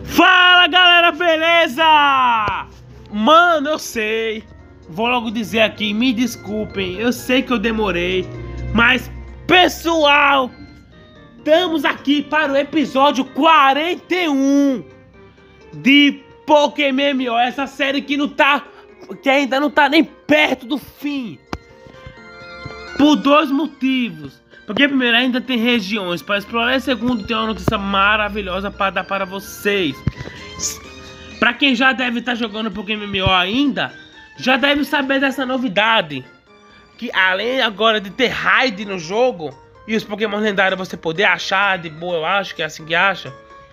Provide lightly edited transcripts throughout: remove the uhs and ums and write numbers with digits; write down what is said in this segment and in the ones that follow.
Fala galera, beleza? Mano, eu sei. Vou logo dizer aqui, me desculpem. Eu sei que eu demorei. Mas, pessoal, estamos aqui para o episódio 41 de Pokémon MMO. Essa série que ainda não tá nem perto do fim. Por dois motivos. Porque primeiro ainda tem regiões para explorar, e segundo tem uma notícia maravilhosa para dar para vocês. Para quem já deve estar jogando Pokémon MMO ainda, já deve saber dessa novidade. Que além agora de ter raid no jogo e os Pokémon lendários você poder achar de boa, eu acho que é assim que acha.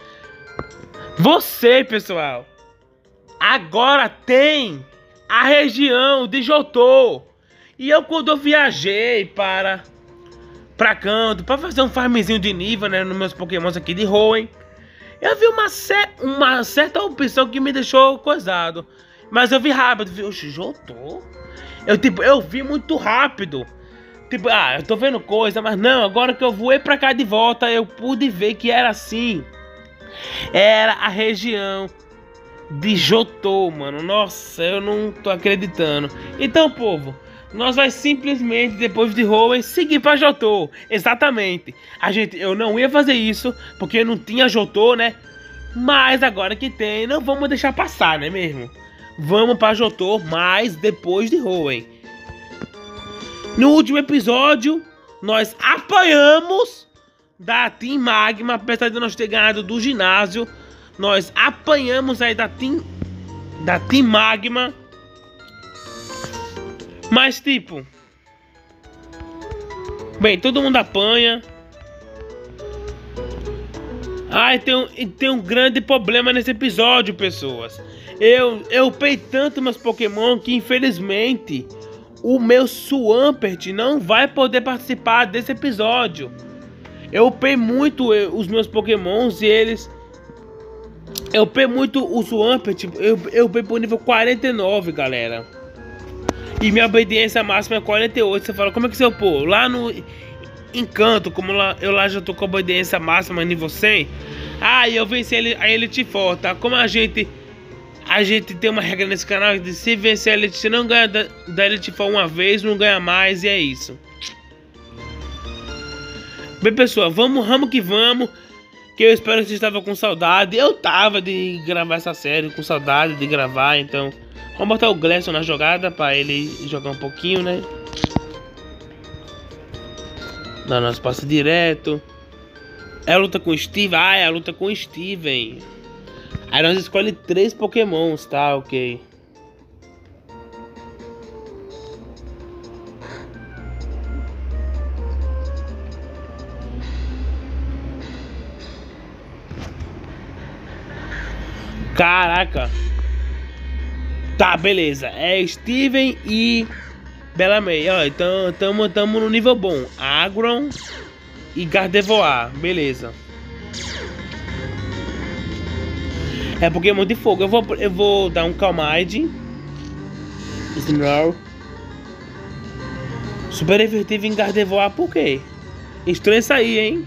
Você, pessoal, agora tem a região de Johto. E eu quando eu viajei pra canto, pra fazer um farmzinho de nível, né, nos meus pokémons aqui de Hoenn, eu vi uma certa opção que me deixou coisado. Mas eu vi rápido, vi, oxe, Johto? Eu vi muito rápido. Tipo, eu tô vendo coisa, mas não, agora que eu voei pra cá de volta, eu pude ver que era assim. Era a região de Johto, mano. Nossa, eu não tô acreditando. Então, povo, nós vai simplesmente, depois de Hoenn, seguir pra Johto. Exatamente. Eu não ia fazer isso, porque não tinha Johto, né? Mas agora que tem, não vamos deixar passar, não é mesmo? Vamos pra Johto, mas depois de Hoenn. No último episódio, nós apanhamos da Team Magma. Apesar de nós ter ganhado do ginásio, nós apanhamos aí da Team Magma. Mas tipo, bem, todo mundo apanha. Tem um grande problema nesse episódio, pessoas. Eu upei tanto meus Pokémon que infelizmente o meu Swampert não vai poder participar desse episódio. Eu upei muito os meus Pokémons e eles... Eu upei muito o Swampert, eu upei pro nível 49, galera. E minha obediência máxima é 48. Você fala, como é que você upou? Lá no Encanto, como eu lá já tô com a obediência máxima nível 100. E eu venci a Elite Four, tá? Como a gente tem uma regra nesse canal de se vencer a Elite, se não ganha da Elite Four uma vez, não ganha mais, e é isso. Bem, pessoal, vamos que vamos. Que eu espero que vocês estavam com saudade. Eu tava de gravar essa série, com saudade de gravar, então... Vamos botar o Glasson na jogada para ele jogar um pouquinho, né? Não, nós passa direto. É a luta com o Steve? É a luta com o Steven. Aí nós escolhemos 3 Pokémons, tá? Ok. Caraca. Tá, beleza. É Steven e Bellamay. Ó, então tamo no nível bom. Agron e Gardevoir. Beleza. É Pokémon de fogo. Eu vou dar um Calmide. Snow. Super efetivo em Gardevoir. Por quê? Estranho isso aí, hein?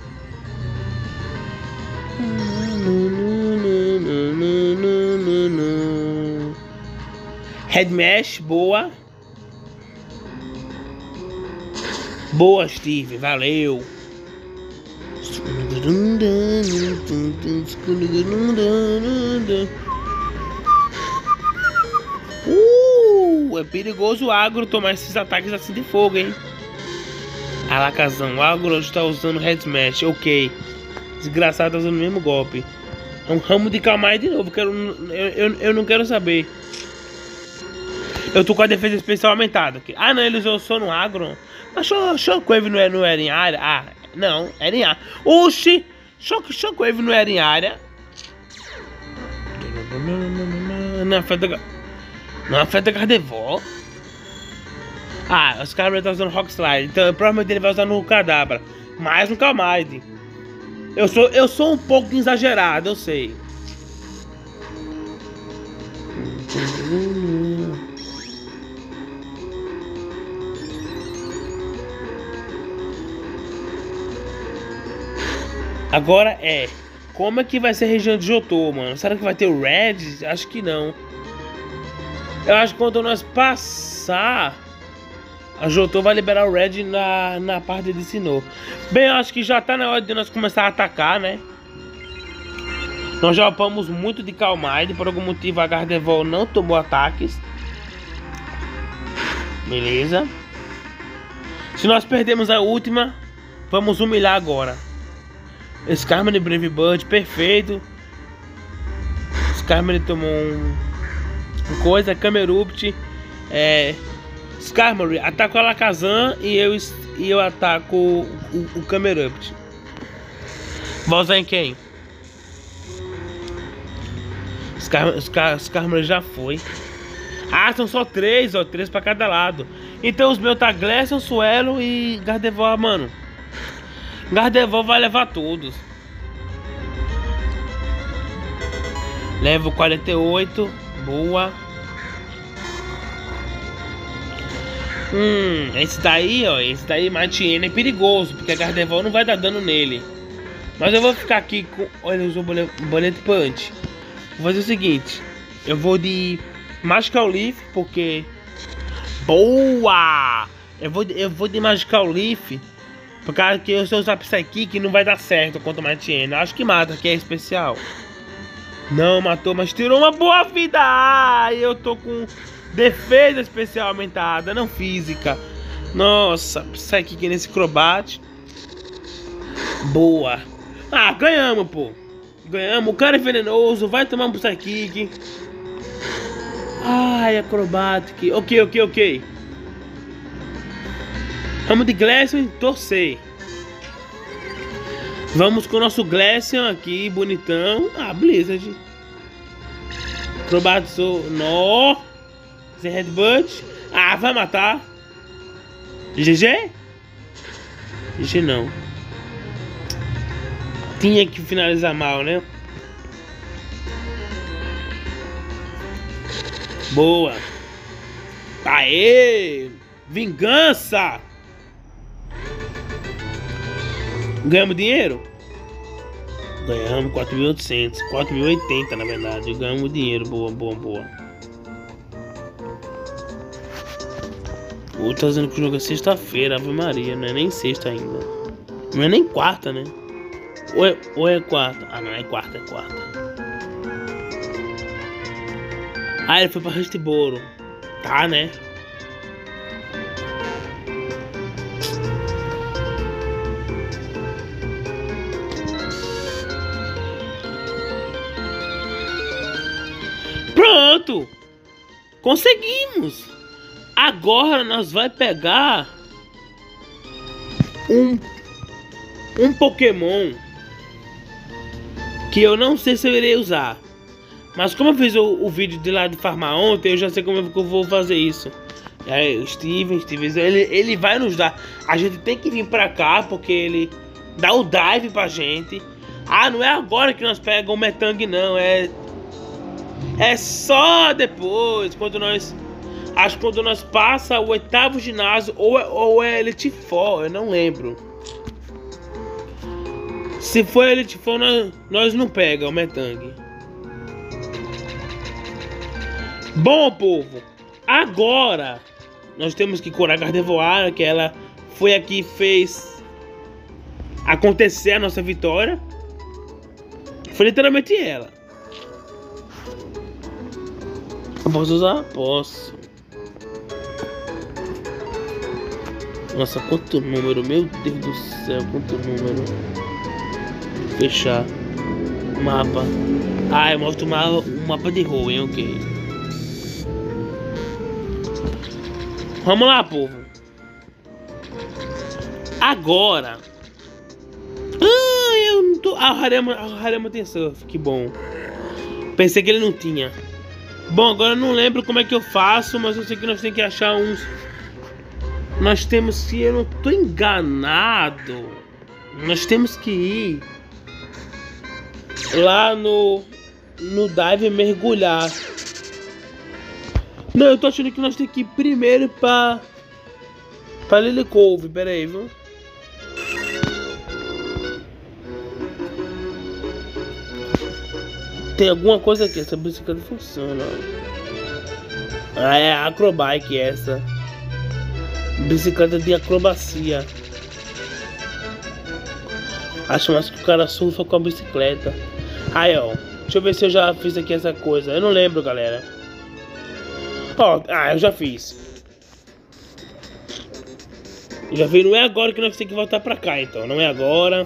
Headmash, boa. Boa, Steve, valeu. É perigoso o Agro tomar esses ataques assim de fogo, hein? Alakazam, o Agro está usando Head Smash, ok. Desgraçado, tá usando o mesmo golpe. É um ramo de Calmar de novo, eu não quero saber. Eu tô com a defesa especial aumentada aqui. Não, ele usou só no Agro. Mas Shockwave não era em área? Não, era em área. Oxi! Shockwave não era em área. Não afeta Gardevoir. Os caras estão usando Rock Slide. Então provavelmente ele vai usar no Kadabra. Mais no Calmide. Eu sou um pouco exagerado, eu sei. Agora é como é que vai ser a região de Johto, mano? Será que vai ter o Red? Acho que não. Eu acho que quando nós passar a Johto vai liberar o Red na parte de Sinnoh. Bem, eu acho que já tá na hora de nós começar a atacar, né? Nós já upamos muito de Calm Mind. Por algum motivo a Gardevoir não tomou ataques. Beleza. Se nós perdemos a última, vamos humilhar agora. Skarmory Brave Bird, perfeito. Skarmory tomou um coisa, Camerupt. Skarmory, ataca o Alakazam e eu ataco o Camerupt. Vai usar em quem? Skarmory já foi. Ah, são só 3, ó, 3 pra cada lado. Então os meus tá Glaceon, Suelo e Gardevoir, mano. Gardevoir vai levar todos. Levo 48, boa. Esse daí, ó, Mightyena é perigoso, porque a Gardevoir não vai dar dano nele. Mas eu vou ficar aqui com... Olha, ele usou Bullet Punch. Vou fazer o seguinte, eu vou de Magical Leaf, porque... Boa! Eu vou de Magical Leaf, por causa que eu sou usar Psychic não vai dar certo contra o Mightyena. Acho que mata, que é especial. Não matou, mas tirou uma boa vida. Eu tô com defesa especial aumentada, não física. Nossa, Psychic nesse Crobat. Boa. Ah, ganhamos, pô. Ganhamos, o cara é venenoso, vai tomar um Psychic. Ai, Acrobatic. Ok. Vamos de Glaceon e torcer. Vamos com o nosso Glaceon aqui, bonitão. Ah, Blizzard. Crobatso. Nó. Sem Headbutt. Ah, vai matar. GG? GG não. Tinha que finalizar mal, né? Boa. Aê! Vingança! Ganhamos dinheiro? Ganhamos 4.800. 4.080 na verdade. Ganhamos dinheiro. Boa. O tá dizendo que o jogo é sexta-feira. Ave Maria. Não é nem sexta ainda. Não é nem quarta, né? Ou é quarta? Ah, não é quarta, Ah, ele foi pra Restiboro. Tá, né? Pronto! Conseguimos! Agora nós vai pegar um Pokémon que eu não sei se eu irei usar. Mas como eu fiz o vídeo de lá de farmar ontem, eu já sei como eu vou fazer isso. Aí, o Steven, ele vai nos dar. A gente tem que vir pra cá, porque ele dá o dive pra gente. Ah, não é agora que nós pegamos o Metang, não. É só depois, quando nós... Acho que quando nós passa o 8º ginásio, ou é Elite Four, eu não lembro. Se for Elite Four, nós não pega o Metang. Bom, povo, agora nós temos que curar a Gardevoir, que ela foi aqui e fez acontecer a nossa vitória. Foi literalmente ela. Eu posso usar? Posso. Nossa, quanto número, meu Deus do céu, quanto número. Fechar. Mapa. Ah, eu mostro um mapa de rua, hein, ok. Vamos lá, povo. Agora. Eu não tô... Ah, o Harema tem surf, que bom. Pensei que ele não tinha. Bom, agora eu não lembro como é que eu faço, mas eu sei que nós temos que achar uns... Nós temos, se eu não tô enganado, nós temos que ir lá no dive mergulhar. Não, eu tô achando que nós temos que ir primeiro pra Lily Cove, pera aí, viu? Tem alguma coisa aqui, essa bicicleta funciona. Ah, é a Acrobike essa. Bicicleta de acrobacia. Acho mais que o cara surfa com a bicicleta. Aí, ó. Deixa eu ver se eu já fiz aqui essa coisa. Eu não lembro, galera. Ó, eu já fiz. Já vi, não é agora que nós temos que voltar pra cá, então. Não é agora.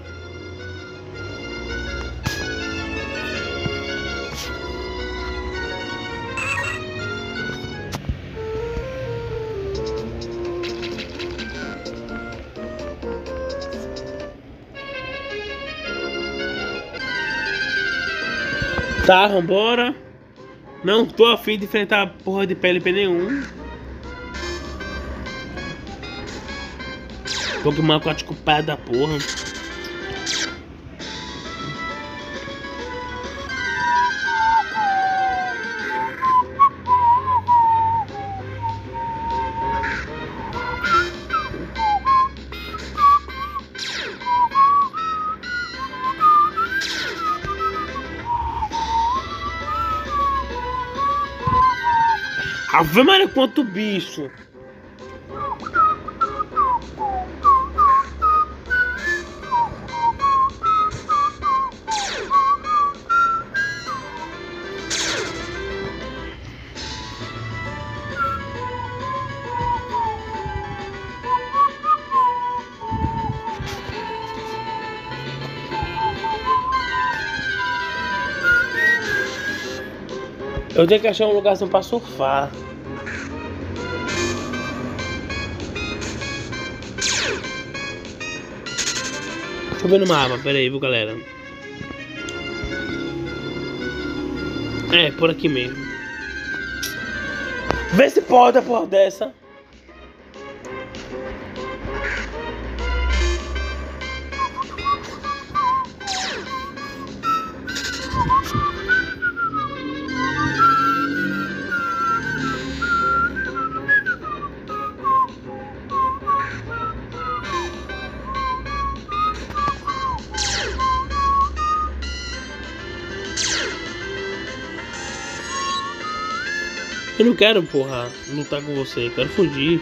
Tá, vambora. Não tô afim de enfrentar a porra de PLP nenhum. Pokémon aquático pé da porra. Ave Maria, quanto bicho! Eu tenho que achar um lugarzinho pra surfar. Deixa eu ver no mapa, pera aí, viu, galera? É, por aqui mesmo. Vê se pode a porra dessa. Eu não quero, porra, lutar com você, eu quero fugir.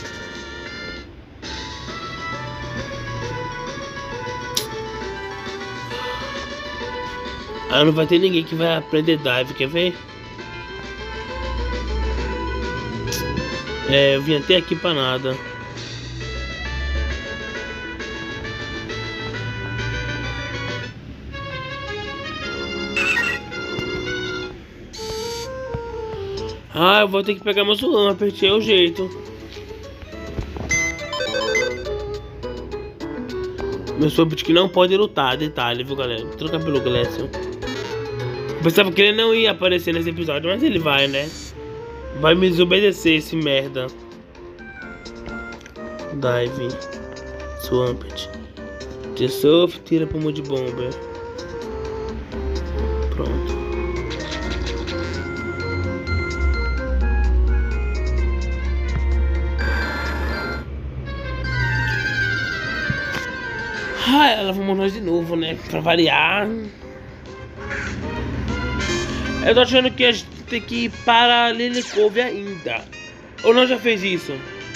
Ah, não vai ter ninguém que vai aprender dive, quer ver? É, eu vim até aqui pra nada. Ah, eu vou ter que pegar meu Zulão, apertei o jeito. Meu Sobit que não pode lutar, detalhe, viu, galera? Vou trocar pelo Glaceon. Eu pensava que ele não ia aparecer nesse episódio, mas ele vai, né? Vai me desobedecer esse merda. Dive. Swampert. T-Surf, tira pro Mud Bomber. Pronto. Ah, ela vamos nós de novo, né? Pra variar. Eu tô achando que a gente tem que ir para Lily Cove ainda. Ou não já fez isso?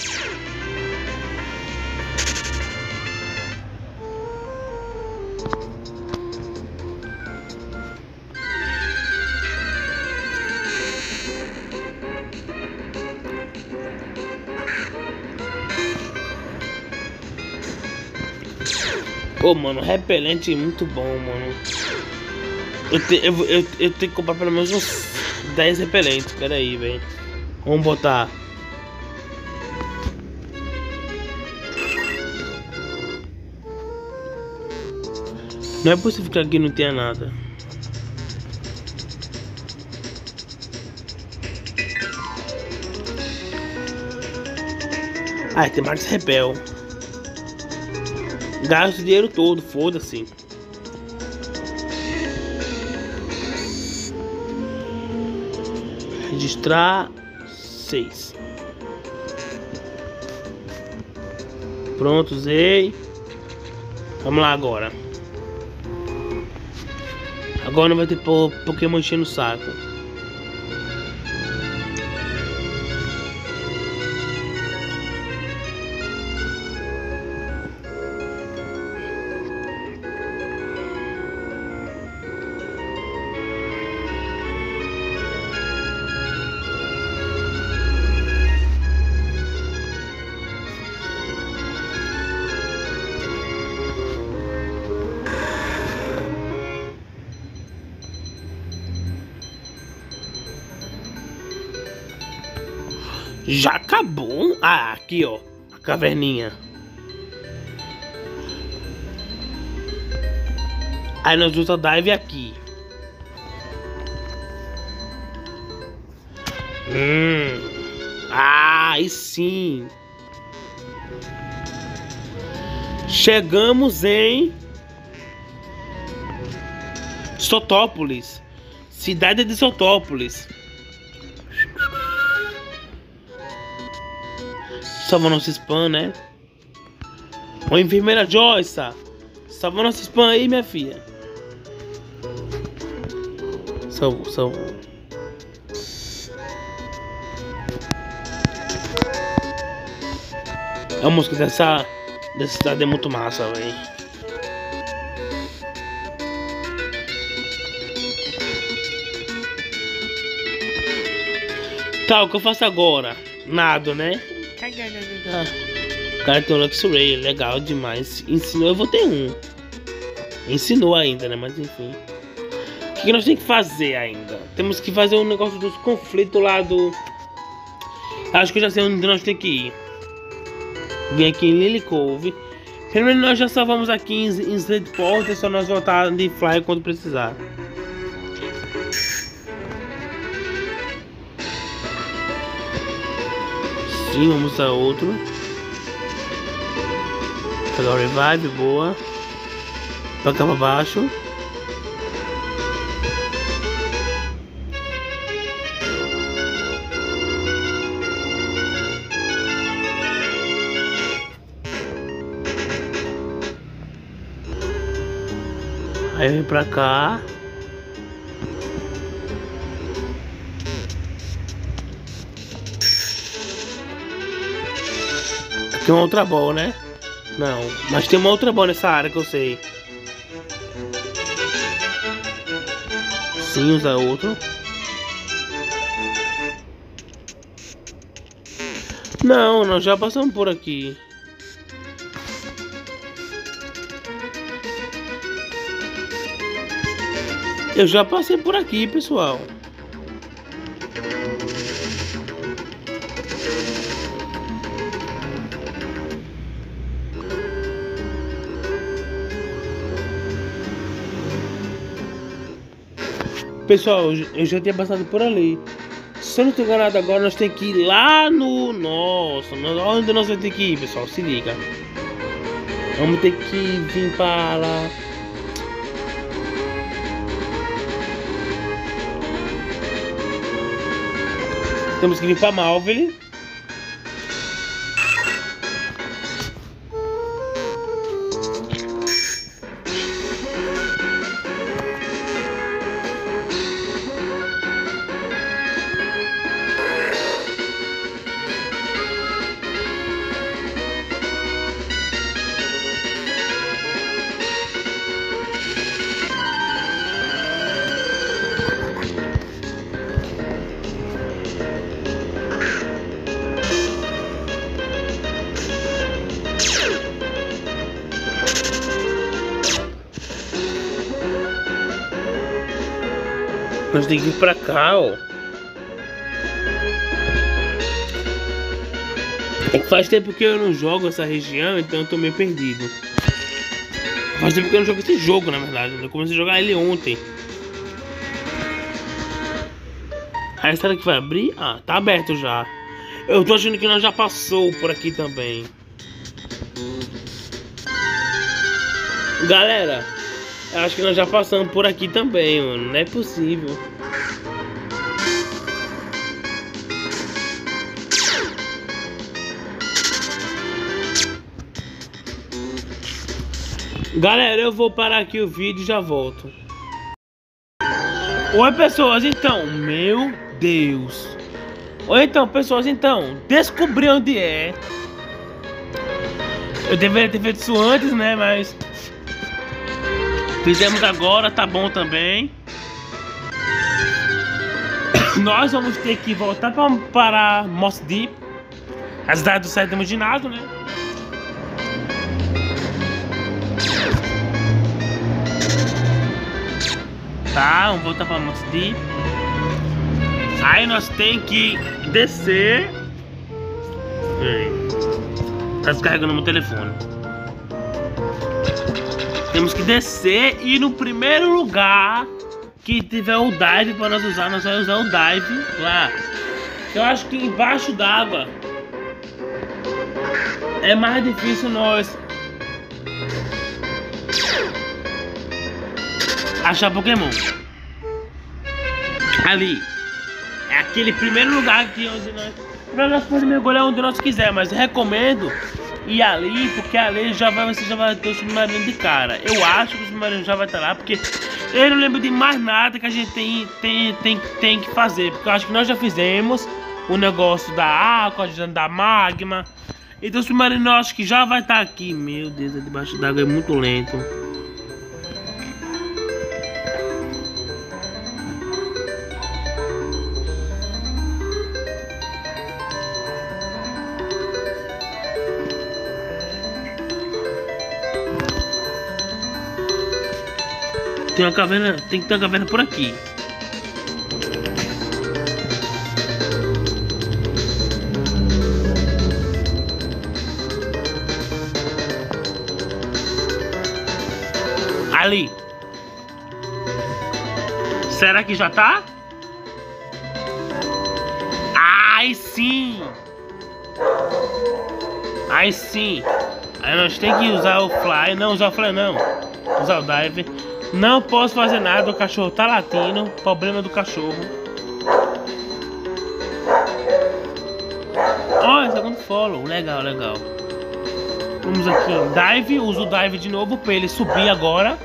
Pô, mano, repelente muito bom, mano. Eu tenho que comprar pelo menos uns 10 repelentes. Pera aí, velho. Vamos botar. Não é possível que aqui não tenha nada. Ah, tem Max Repel. Gasto o dinheiro todo, foda-se. Registrar 6. Pronto, usei. Vamos lá agora. Agora não vai ter Pokémon enchendo o saco. Já acabou? Ah, aqui ó, a caverninha. Aí nós vamos dive aqui. Aí sim. Chegamos em Sotópolis. Cidade de Sotópolis. Salva nosso spam, né? Ô enfermeira Joyce, salva nosso spam aí, minha filha. Salvou. A música dessa cidade é muito massa, velho. Tá, o que eu faço agora? Nada, né? O cara tem um Luxray, legal demais. Ensinou, eu vou ter um. Ensinou ainda, né? Mas enfim. O que nós temos que fazer ainda? Temos que fazer um negócio dos conflitos lá do... Acho que eu já sei onde nós temos que ir. Vim aqui em Lily Cove. Primeiro nós já salvamos aqui em Slateport. É só nós voltar de Fly quando precisar. Sim, vamos usar outro. Pegar o revive, boa. Pra cá pra baixo. Aí vem pra cá. Tem uma outra bola, né? Não, mas tem uma outra bola nessa área que eu sei. Sim, usa outro. Não, nós já passamos por aqui. Eu já passei por aqui, pessoal. Pessoal, eu já tinha passado por ali. Se eu não estou enganado agora, nós temos que ir lá no... Nossa, onde nós vamos ter que ir, pessoal? Se liga. Vamos ter que vir para lá. Temos que vir para Malville. Nós temos que ir pra cá, ó. É que faz tempo que eu não jogo essa região, então eu tô meio perdido. Faz tempo que eu não jogo esse jogo, na verdade. Eu comecei a jogar ele ontem. Aí será que vai abrir? Ah, tá aberto já. Eu tô achando que nós já passou por aqui também. Galera, eu acho que nós já passamos por aqui também, mano. Não é possível. Galera, eu vou parar aqui o vídeo e já volto. Oi, pessoas, então, meu Deus. Oi, então, pessoas, então, descobri onde é. Eu deveria ter feito isso antes, né, mas fizemos agora, tá bom também. Nós vamos ter que voltar para Mos Dip, a cidade do sétimo ginásio, né? Tá, vamos voltar para Mos Dip. Aí nós tem que descer. Tá descarregando meu telefone. Temos que descer e no primeiro lugar que tiver o dive para nós usar, nós vamos usar o dive lá. Eu acho que embaixo d'água é mais difícil nós achar Pokémon. Ali é aquele primeiro lugar que onde nós podemos mergulhar onde nós quiser, mas eu recomendo ir ali, porque ali você já vai ter o submarino de cara. Eu acho que o submarino já vai estar lá, porque eu não lembro de mais nada que a gente tem que fazer, porque eu acho que nós já fizemos o negócio da água, da magma. Então o submarino eu acho que já vai estar aqui. Meu Deus, debaixo d'água é muito lento. Tem uma caverna, tem que ter uma caverna por aqui. Ali. Será que já tá? Ai sim. Aí sim. Aí nós tem que usar o fly. Não usar o fly não. Usar o dive. Não posso fazer nada, o cachorro tá latindo. Problema do cachorro. Ó, segundo follow. Legal, legal. Vamos aqui em dive. Uso o dive de novo pra ele subir agora.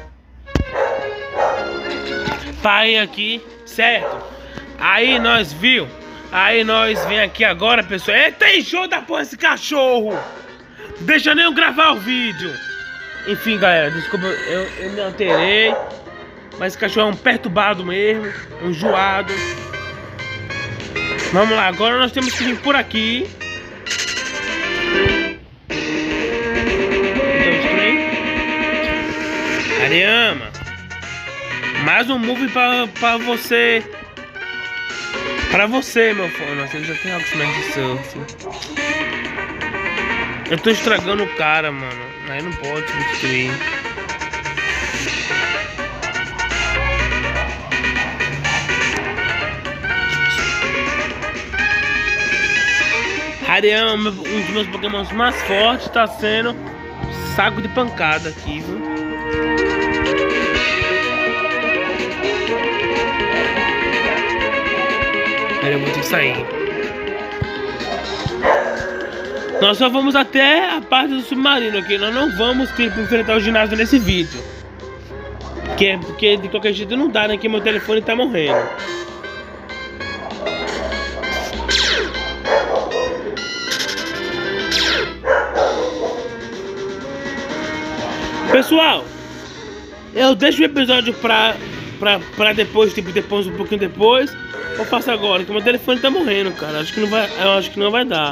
Tá aí aqui, certo? Aí nós viu. Aí nós vem aqui agora, pessoal. Eita, enxou da porra esse cachorro. Deixa nem eu gravar o vídeo. Enfim, galera, desculpa, eu me alterei. Mas esse cachorro é um perturbado mesmo, um enjoado. Vamos lá, agora nós temos que vir por aqui. Ariama, mais um move pra você. Pra você, meu fone. Nossa, ele já tem Rocksmith de surf. Eu tô estragando o cara, mano. Aí não pode substituir. Hariama, um dos meus Pokémons mais fortes, tá sendo saco de pancada aqui, viu? Aí eu vou ter que sair. Nós só vamos até a parte do submarino aqui. Nós não vamos tipo enfrentar o ginásio nesse vídeo. Porque de qualquer jeito não dá, né? Que meu telefone tá morrendo. Pessoal, eu deixo o episódio pra depois, tipo, um pouquinho depois. Ou faço agora, que meu telefone tá morrendo, cara. Eu acho que não vai dar.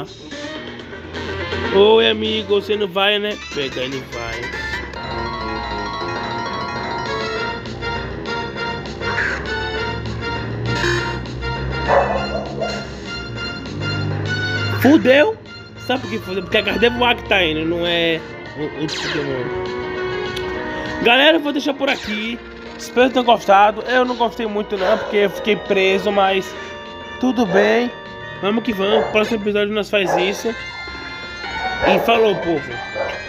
Oi, amigo, você não vai, né? Pega, ele vai. Fudeu? Sabe por que fudeu? Porque a Gardevoir que tá indo, não é o Pokémon. Galera, eu vou deixar por aqui. Espero que tenham gostado. Eu não gostei muito não, porque eu fiquei preso, mas tudo bem. Vamos que vamos. Próximo episódio nós faz isso. E falou, povo.